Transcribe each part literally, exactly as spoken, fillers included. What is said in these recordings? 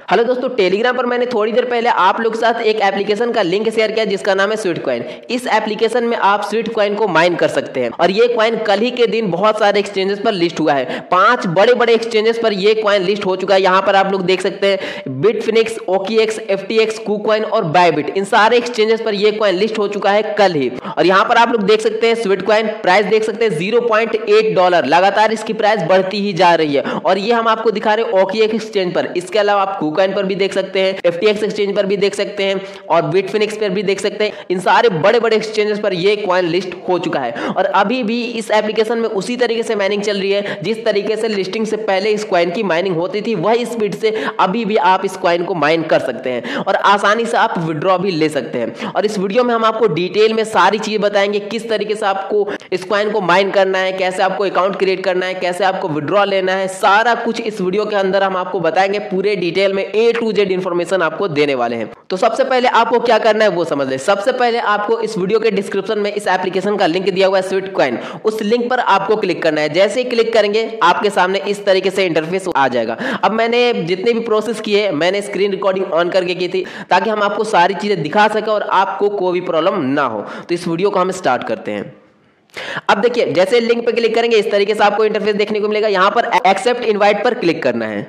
Hello दोस्तों, Telegram पर मैंने थोड़ी देर पहले आप लोग के साथ एक एप्लीकेशन का लिंक शेयर किया जिसका नाम है स्वीट कॉइन। इस एप्लीकेशन में आप स्वीट कॉइन को माइन कर सकते हैं और ये कॉइन कल ही के दिन बहुत सारे एक्सचेंजेस पर लिस्ट हुआ है। पांच बड़े बड़े एक्सचेंजेस पर ये कॉइन लिस्ट हो चुका है। यहाँ पर आप लोग देख सकते हैं बिटफिनिक्स, ओकीएक्स, एफटीएक्स, कूकॉइन और बायबिट, इन सारे एक्सचेंजेस पर ये कॉइन लिस्ट हो चुका है कल ही। और यहाँ पर आप लोग देख सकते हैं स्वीट कॉइन प्राइस देख सकते हैं जीरो पॉइंट एट डॉलर, लगातार इसकी प्राइस बढ़ती ही जा रही है। और ये हम आपको दिखा रहे हैं ओकीएक्स एक्सचेंज पर। इसके अलावा आप कूकॉइन पर भी देख सकते हैं, एफटीएक्स एक्सचेंज पर भी देख सकते हैं और बिटफिनिक्स पर भी देख सकते हैं। इन सारे बड़े बड़े एक्सचेंजेस पर ये कॉइन लिस्ट हो चुका है और अभी भी इस एप्लीकेशन में उसी तरीके से माइनिंग चल रही है जिस तरीके से लिस्टिंग से पहले इस कॉइन की माइनिंग होती थी। वही स्पीड से अभी भी आप इस कॉइन को माइन कर सकते हैं और आसानी से आप विड्रॉ भी ले सकते हैं। और इस वीडियो में हम आपको डिटेल में सारी चीजें बताएंगे, किस तरीके से आपको इस कॉइन को माइन करना है, कैसे आपको अकाउंट क्रिएट करना है, कैसे आपको विड्रॉ लेना है, सारा कुछ इस वीडियो के अंदर हम आपको बताएंगे। पूरे डिटेल में ए टू जेड इंफॉर्मेशन आपको देने वाले हैं। तो सबसे पहले आपको क्या करना है वो समझ लें। सबसे पहले आपको इस वीडियो के डिस्क्रिप्शन में इस एप्लीकेशन का लिंक दिया हुआ है स्वीट कॉइन, उस लिंक पर आपको क्लिक करना है। जैसे ही क्लिक करेंगे आपके सामने इस तरीके से इंटरफेस आ जाएगा। अब मैंने जितने भी प्रोसेस किए मैंने स्क्रीन रिकॉर्डिंग ऑन करके की थी ताकि हम आपको सारी चीजें दिखा सके और आपको कोई भी प्रॉब्लम ना हो। तो इस वीडियो को हम स्टार्ट करते हैं। अब देखिए, जैसे लिंक पर क्लिक करेंगे इस तरीके से आपको इंटरफेस देखने को मिलेगा। यहां पर एक्सेप्ट इनवाइट पर क्लिक करना है।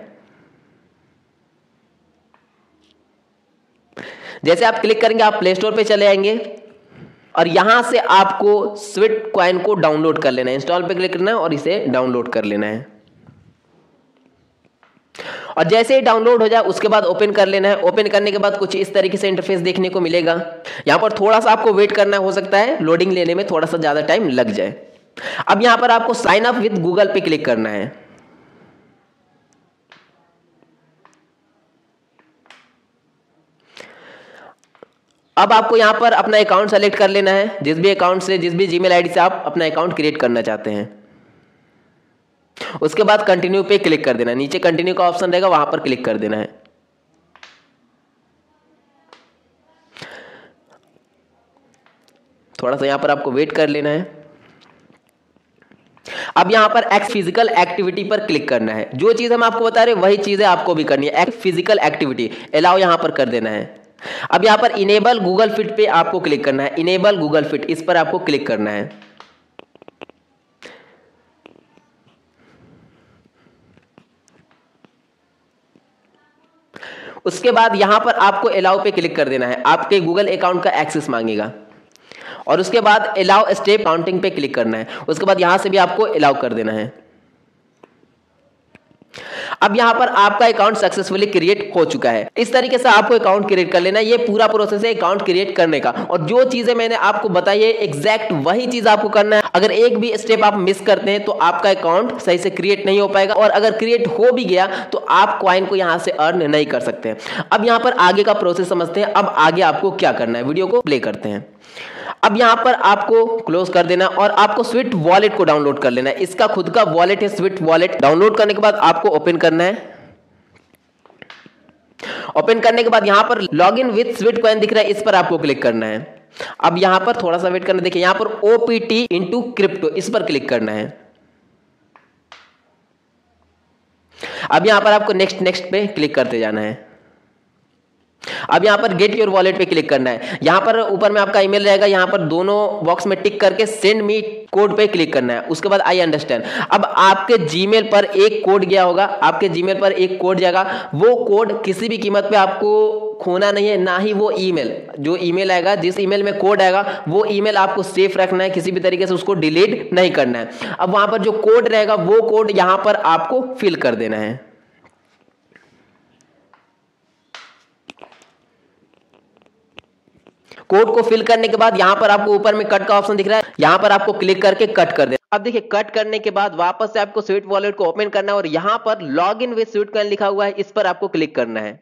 जैसे आप क्लिक करेंगे आप प्ले स्टोर पे चले आएंगे और यहां से आपको स्वीट कॉइन को डाउनलोड कर लेना है। इंस्टॉल पे क्लिक करना है और इसे डाउनलोड कर लेना है। और जैसे ही डाउनलोड हो जाए उसके बाद ओपन कर लेना है। ओपन करने के बाद कुछ इस तरीके से इंटरफेस देखने को मिलेगा। यहां पर थोड़ा सा आपको वेट करना हो सकता है, लोडिंग लेने में थोड़ा सा ज्यादा टाइम लग जाए। अब यहां पर आपको साइन अप विद गूगल पे क्लिक करना है। अब आपको यहां पर अपना अकाउंट सेलेक्ट कर लेना है, जिस भी अकाउंट से, जिस भी जीमेल आईडी से आप अपना अकाउंट क्रिएट करना चाहते हैं। उसके बाद कंटिन्यू पे क्लिक कर देना है। नीचे कंटिन्यू का ऑप्शन रहेगा, वहां पर क्लिक कर देना है। थोड़ा सा यहां पर आपको वेट कर लेना है। अब यहां पर एक्स फिजिकल एक्टिविटी पर क्लिक करना है। जो चीज हम आपको बता रहे हैं वही चीजें आपको भी करनी है। एक्स फिजिकल एक्टिविटी अलाउ यहां पर कर देना है। अब यहां पर इनेबल गूगल फिट पे आपको क्लिक करना है। इनेबल गूगल फिट, इस पर आपको क्लिक करना है। उसके बाद यहां पर आपको अलाउ पे क्लिक कर देना है। आपके गूगल अकाउंट का एक्सेस मांगेगा और उसके बाद अलाउ स्टेप काउंटिंग पे क्लिक करना है। उसके बाद यहां से भी आपको अलाउ कर देना है। अब यहां पर आपका अकाउंट सक्सेसफुली क्रिएट हो चुका है। इस तरीके से आपको अकाउंट क्रिएट कर लेना है। ये पूरा प्रोसेस है अकाउंट क्रिएट करने का और जो चीजें मैंने आपको बताई है एग्जैक्ट वही चीज आपको करना है। अगर एक भी स्टेप आप मिस करते हैं तो आपका अकाउंट सही से क्रिएट नहीं हो पाएगा और अगर क्रिएट हो भी गया तो आप कॉइन को यहां से अर्न नहीं कर सकते। अब यहां पर आगे का प्रोसेस समझते हैं। अब आगे आपको क्या करना है, वीडियो को प्ले करते हैं। अब यहां पर आपको क्लोज कर देना और आपको स्वीट वॉलेट को डाउनलोड कर लेना है। इसका खुद का वॉलेट है स्वीट वॉलेट। डाउनलोड करने के बाद आपको ओपन करना है। ओपन करने के बाद यहां पर log in with Sweatcoin दिख रहा है, इस पर आपको क्लिक करना है। अब यहां पर थोड़ा सा वेट करना, देखिए यहां पर ओपीटी इनटू क्रिप्टो, इस पर क्लिक करना है। अब यहां पर आपको नेक्स्ट नेक्स्ट पे क्लिक करते जाना है। अब यहां पर गेट योर वॉलेट पे क्लिक करना है। यहां पर ऊपर में आपका ईमेल रहेगा, यहां पर दोनों बॉक्स में टिक करके सेंड मी कोड पे क्लिक करना है। उसके बाद आई अंडरस्टैंड। अब आपके जीमेल पर एक कोड गया होगा, आपके जीमेल पर एक कोड जाएगा। वो कोड किसी भी कीमत पे आपको खोना नहीं है, ना ही वो ईमेल, जो ईमेल आएगा, जिस ईमेल में कोड आएगा वो ईमेल आपको सेफ रखना है, किसी भी तरीके से उसको डिलीट नहीं करना है। अब वहां पर जो कोड रहेगा वो कोड यहां पर आपको फिल कर देना है। कोड को फिल करने के बाद यहां पर आपको ऊपर में कट का ऑप्शन दिख रहा है, यहां पर आपको क्लिक करके कट कर देना। अब देखिए कट करने के बाद वापस से आपको स्वीट वॉलेट को ओपन करना है और यहां पर log in with Sweatcoin लिखा हुआ है, इस पर आपको क्लिक करना है।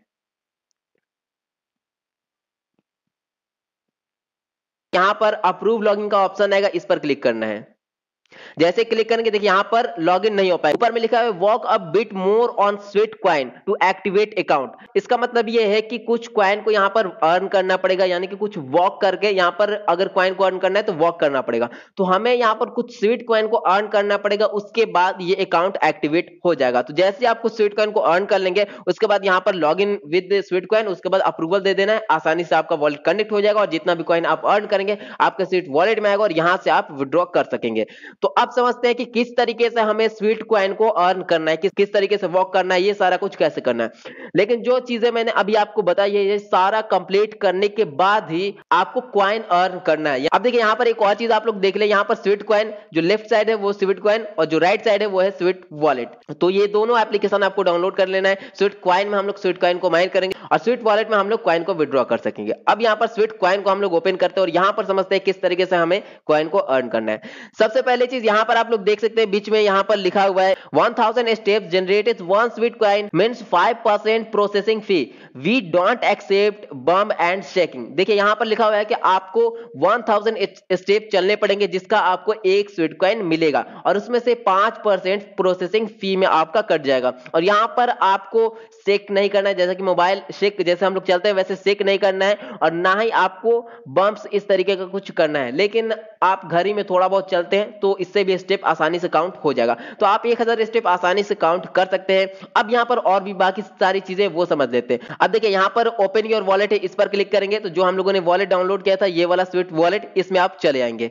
यहां पर अप्रूव लॉगिन का ऑप्शन आएगा, इस पर क्लिक करना है। जैसे क्लिक करेंगे देखिए यहाँ पर लॉगिन नहीं हो पाएगा। ऊपर में लिखा है walk a bit more on Sweatcoin to activate account. इसका मतलब ये है कि कुछ कॉइन को यहाँ पर अर्न करना पड़ेगा, यानी कि कुछ वॉक करके यहाँ पर अगर कॉइन को अर्न करना है तो वॉक करना पड़ेगा। तो हमें यहाँ पर कुछ स्वीट कॉइन को अर्न करना पड़ेगा, उसके बाद ये अकाउंट एक्टिवेट हो जाएगा। तो जैसे आप कुछ स्वीट कॉइन को अर्न कर लेंगे उसके बाद यहाँ पर log in with Sweatcoin, उसके बाद अप्रूवल दे देना है, आसानी से आपका वॉलेट कनेक्ट हो जाएगा और जितना भी कॉइन आप अर्न करेंगे आपके स्वीट वॉलेट में आएगा और यहाँ से आप विड्रॉ कर सकेंगे। तो अब समझते हैं कि किस तरीके से हमें स्वीट कॉइन को अर्न करना है, किस किस तरीके से वॉक करना है, ये सारा कुछ कैसे करना है। लेकिन जो चीजें मैंने अभी आपको बताई है ये सारा कंप्लीट करने के बाद ही आपको कॉइन अर्न करना है। अब देखिए यहाँ पर एक और चीज आप लोग देख ले, यहाँ पर स्वीट कॉइन जो लेफ्ट साइड है वो स्वीट कॉइन और जो राइट साइड है वो है स्वीट वॉलेट। तो ये दोनों एप्लीकेशन आपको डाउनलोड कर लेना है। स्वीट कॉइन में हम लोग स्वीट कॉइन को माइन करेंगे और स्वीट वॉलेट में हम लोग कॉइन को विड्रॉ कर सकेंगे। अब यहाँ पर स्वीट कॉइन को हम लोग ओपन करते हैं और यहाँ पर समझते हैं किस तरीके से हमें कॉइन को अर्न करना है। सबसे पहले चीज यहाँ पर आप लोग देख सकते हैं बीच में यहाँ पर लिखा हुआ है one thousand steps generated one sweet coin means five percent processing fee, we don't accept bump and shaking। देखिए यहाँ पर लिखा हुआ है कि आपको one thousand स्टेप चलने पड़ेंगे जिसका आपको एक स्वीट कॉइन मिलेगा और उसमें से पांच परसेंट प्रोसेसिंग फी में आपका कट जाएगा। और यहाँ पर आपको शेक नहीं करना है, जैसा कि मोबाइल शेक जैसे हम लोग चलते हैं वैसे शेक नहीं करना है और ना ही आपको बम्प्स इस तरीके का कुछ करना है। लेकिन आप घर ही में थोड़ा बहुत चलते हैं तो इससे भी स्टेप आसानी से काउंट हो जाएगा। तो आप एक हजार स्टेप आसानी से काउंट कर सकते हैं। अब यहाँ पर और भी बाकी सारी चीजें वो समझ लेते हैं। अब देखिए यहाँ पर ओपन योर वॉलेट है, इस पर क्लिक करेंगे तो जो हम लोगों ने वॉलेट डाउनलोड किया था ये वाला स्वीट वॉलेट, इसमें आप चले आएंगे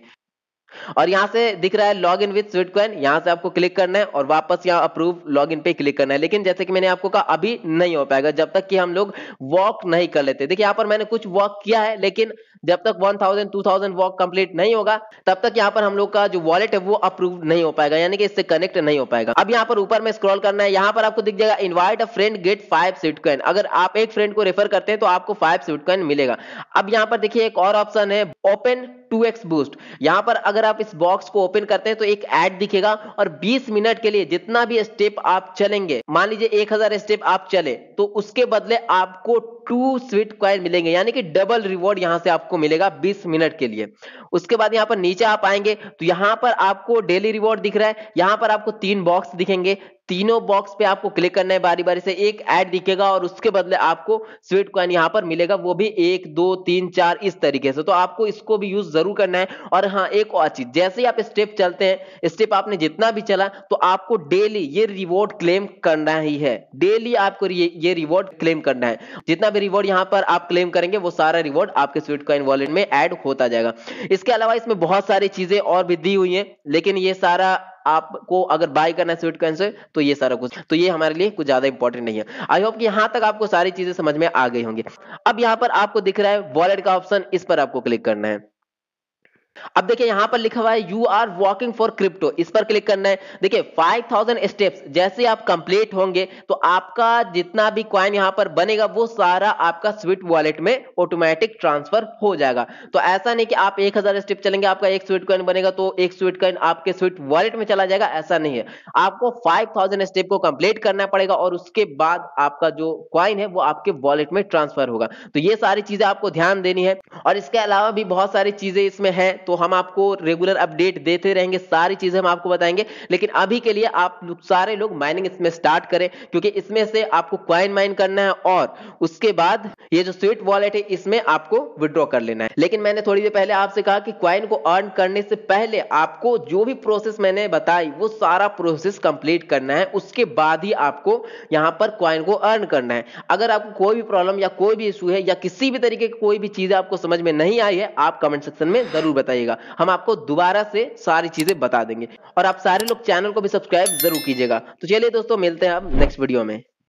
और यहां से दिख रहा है log in with Sweatcoin, यहां से आपको क्लिक करना है और वापस यहां अप्रूव लॉग इन पे क्लिक करना है। लेकिन जैसे कि मैंने आपको कहा अभी नहीं हो पाएगा जब तक कि हम लोग वॉक नहीं कर लेते। देखिए यहां पर मैंने कुछ वॉक किया है लेकिन जब तक one thousand two thousand walk complete नहीं होगा तब तक यहां पर हम लोग का जो वॉलेट है वो अप्रूव नहीं हो पाएगा, यानी कि इससे कनेक्ट नहीं हो पाएगा। अब यहां पर ऊपर में स्क्रॉल करना है, यहां पर आपको दिख जाएगा invite a friend get five Sweatcoin. अगर आप एक फ्रेंड को रेफर करते हैं तो आपको फाइव स्वीट कॉइन मिलेगा। अब यहां पर देखिए एक और ऑप्शन है ओपन टू एक्स बूस्ट। यहां पर अगर आप इस बॉक्स को ओपन करते हैं तो एक ऐड दिखेगा और बीस मिनट के लिए जितना भी स्टेप आप चलेंगे, मान लीजिए एक हजार स्टेप आप चले तो उसके बदले आपको टू स्वीट कॉइन मिलेंगे, यानी कि डबल रिवॉर्ड यहां से आपको मिलेगा बीस मिनट के लिए। उसके बाद यहां पर नीचे आप आएंगे तो यहां पर आपको डेली रिवॉर्ड दिख रहा है, यहां पर आपको तीन बॉक्स दिखेंगे, तीनों बॉक्स पे आपको क्लिक करना है बारी बारी से, एक ऐड दिखेगा और उसके बदले आपको स्वीट कॉइन यहां पर मिलेगा, वो भी एक दो तीन चार इस तरीके से। तो आपको इसको भी यूज जरूर करना है। और हाँ एक और चीज, जैसे ही आप स्टेप चलते हैं, स्टेप आपने जितना भी चला तो आपको डेली ये रिवॉर्ड क्लेम करना ही है। डेली आपको ये, ये रिवॉर्ड क्लेम करना है। जितना भी रिवॉर्ड यहां पर आप क्लेम करेंगे वो सारा रिवॉर्ड आपके स्वीट कॉइन वॉलेट में ऐड होता जाएगा। इसके अलावा इसमें बहुत सारी चीजें और भी दी हुई हैं, लेकिन ये सारा आपको अगर बाय करना है स्वीट कॉइन से तो ये सारा कुछ, तो ये हमारे लिए कुछ ज्यादा इंपॉर्टेंट नहीं है। आई होप कि यहां तक आपको सारी चीजें समझ में आ गई होंगी। अब यहां पर आपको दिख रहा है वॉलेट का ऑप्शन, इस पर आपको क्लिक करना है। अब देखिए यहां पर लिखा हुआ है you are walking for crypto, इस पर क्लिक करना है। देखिए फाइव थाउजेंड स्टेप्स जैसे आप कंप्लीट होंगे तो आपका जितना भी कॉइन यहां पर बनेगा वो सारा आपका स्वीट वॉलेट में ऑटोमेटिक ट्रांसफर हो जाएगा। तो ऐसा नहीं कि आप एक हजार स्टेप चलेंगे आपका एक स्वीट कॉइन बनेगा तो एक स्वीट कॉइन आपके स्वीट वॉलेट में चला जाएगा, ऐसा नहीं है। आपको फाइव थाउजेंड स्टेप को कंप्लीट करना पड़ेगा और उसके बाद आपका जो कॉइन है वो आपके वॉलेट में ट्रांसफर होगा। तो ये सारी चीजें आपको ध्यान देनी है और इसके अलावा भी बहुत सारी चीजें इसमें है, तो हम आपको रेगुलर अपडेट देते रहेंगे, सारी चीजें हम आपको बताएंगे। लेकिन अभी के लिए आप सारे लोग माइनिंग इसमें स्टार्ट करें क्योंकि इसमें से आपको कॉइन माइन करना है और उसके बाद ये जो स्वीट वॉलेट है इसमें आपको विड्रॉ कर लेना है। लेकिन मैंने थोड़ी देर पहले आपसे कहा कि कॉइन को अर्न करने से पहले आपको जो भी प्रोसेस मैंने बताई वो सारा प्रोसेस कंप्लीट करना है, उसके बाद ही आपको यहां पर कॉइन को अर्न करना है। अगर आपको कोई भी प्रॉब्लम या कोई भी इशू है या किसी भी तरीके की कोई भी चीज आपको समझ में नहीं आई है, आप कमेंट सेक्शन में जरूर बताइएगा, हम आपको दोबारा से सारी चीजें बता देंगे। और आप सारे लोग चैनल को भी सब्सक्राइब जरूर कीजिएगा। तो चलिए दोस्तों मिलते हैं अब नेक्स्ट वीडियो में।